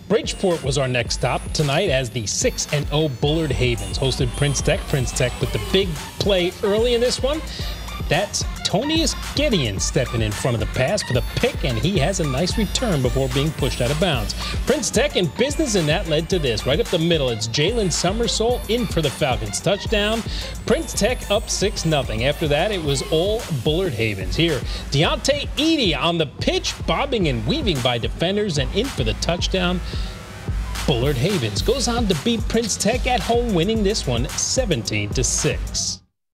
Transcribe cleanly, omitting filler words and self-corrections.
Bridgeport was our next stop tonight as the 6-0 Bullard Havens hosted Prince Tech. Prince Tech with the big play early in this one. That's Tonius Gideon stepping in front of the pass for the pick, and he has a nice return before being pushed out of bounds. Prince Tech in business, and that led to this. Right up the middle, it's Jalen Summersole in for the Falcons touchdown. Prince Tech up 6-0. After that, it was all Bullard Havens. Here, Deontay Edey on the pitch, bobbing and weaving by defenders, and in for the touchdown. Bullard Havens goes on to beat Prince Tech at home, winning this one 17-6.